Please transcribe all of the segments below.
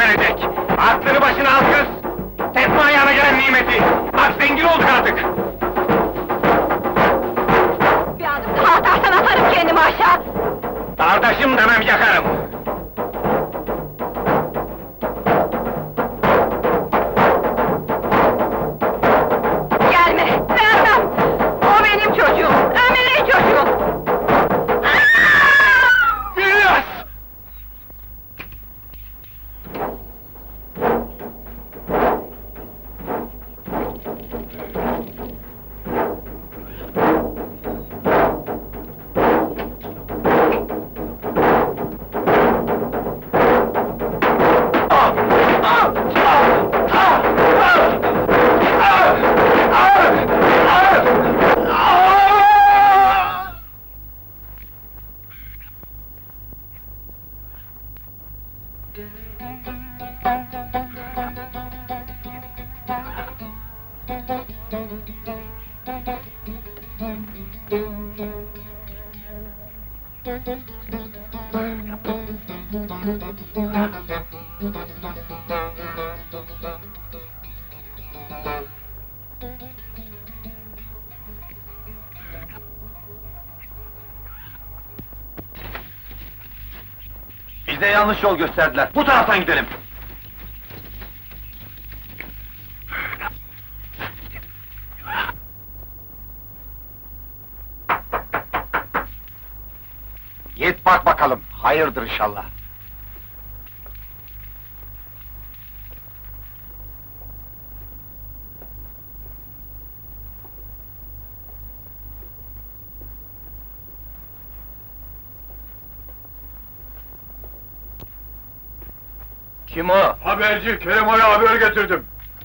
geberecek! Aklını başına al kız! Tesma ayağına gelen nimeti! Bak zengin olduk artık! Bir adım daha atarsan atarım kendimi aşağı! Kardeşim demem yakarım! Gelme! Vermem! O benim çocuğum! Ömer'in çocuğu! Biraz! Bize yanlış yol gösterdiler. Bu taraftan gidelim. Git bak bakalım. Hayırdır inşallah. Kim o? Haberci Kerim Ağa'ya haber getirdim.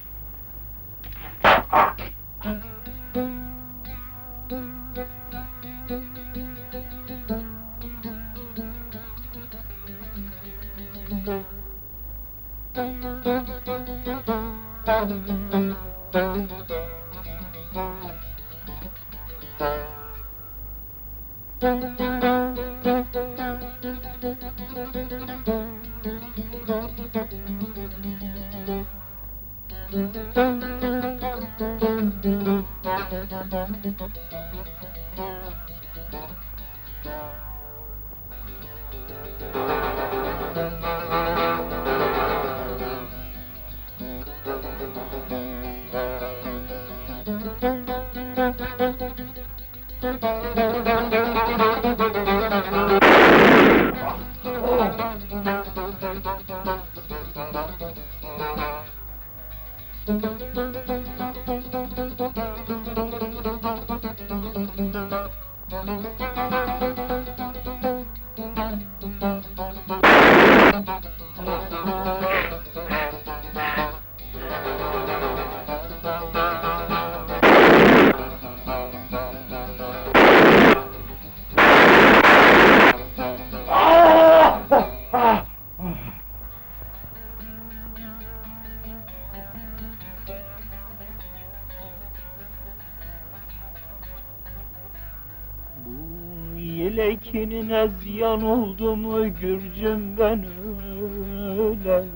Yelekinin ezyan oldu mu Gürcüm ben ölem.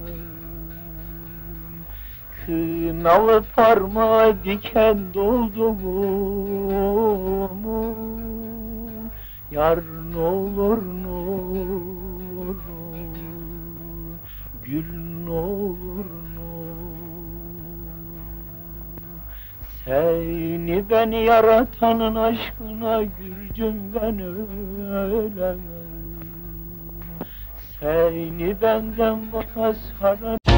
Kınalı parmağa diken doldu mu? Yar n'olur n'olur, gül n'olur seni ben yaratanın aşkına Gürcüm ben ölem. Seni benden başka saran